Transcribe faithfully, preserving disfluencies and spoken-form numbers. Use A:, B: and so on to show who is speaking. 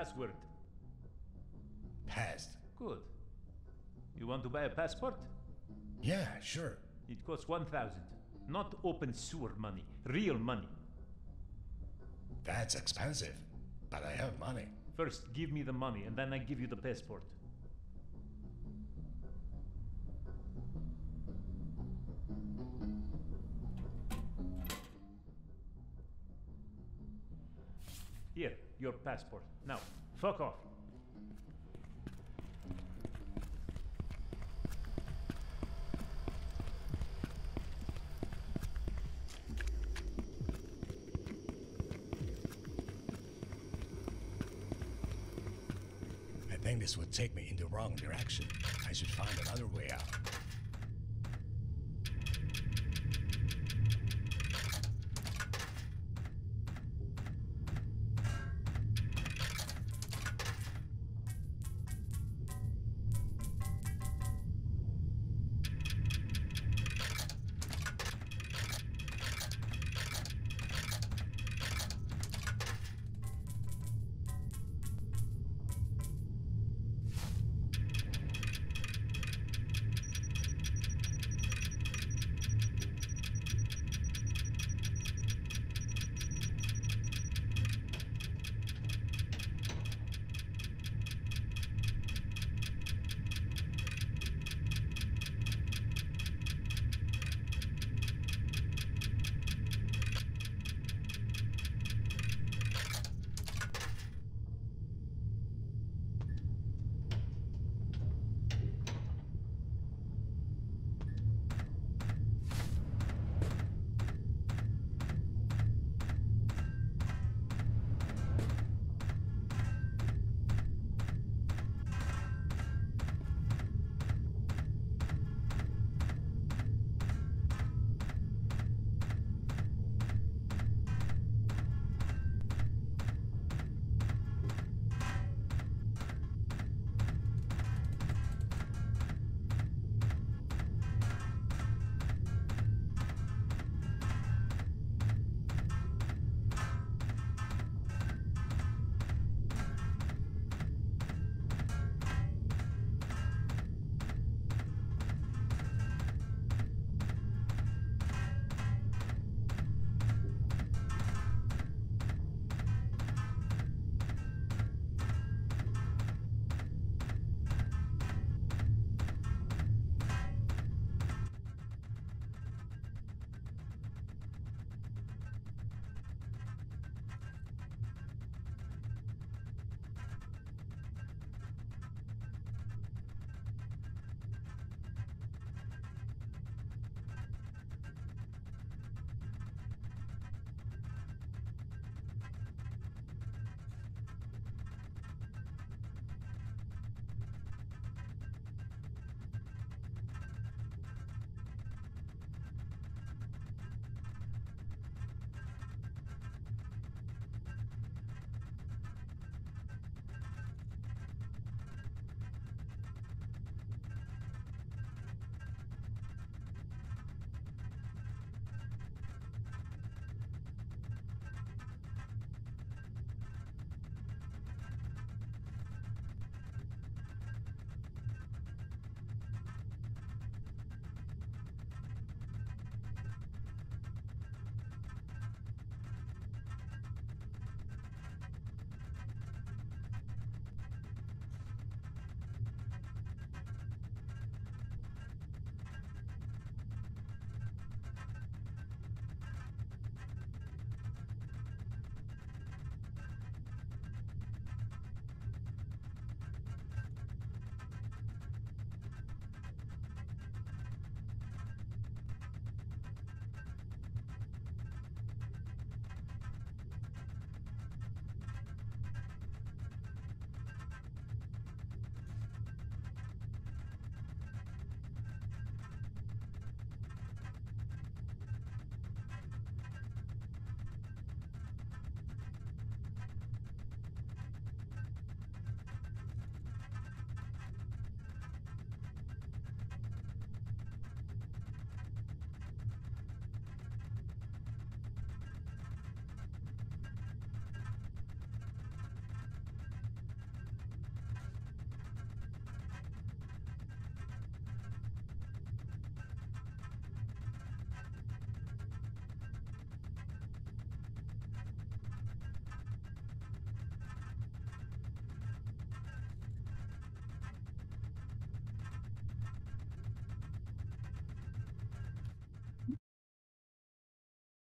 A: password.
B: Passed.
A: Good. You want to buy a passport?
B: Yeah, sure.
A: It costs one thousand. Not open sewer money. Real money.
B: That's expensive, but I have money.
A: First, give me the money, and then I give you the passport. Here, your passport. Now, fuck off.
B: I think this would take me in the wrong direction. I should find another way out.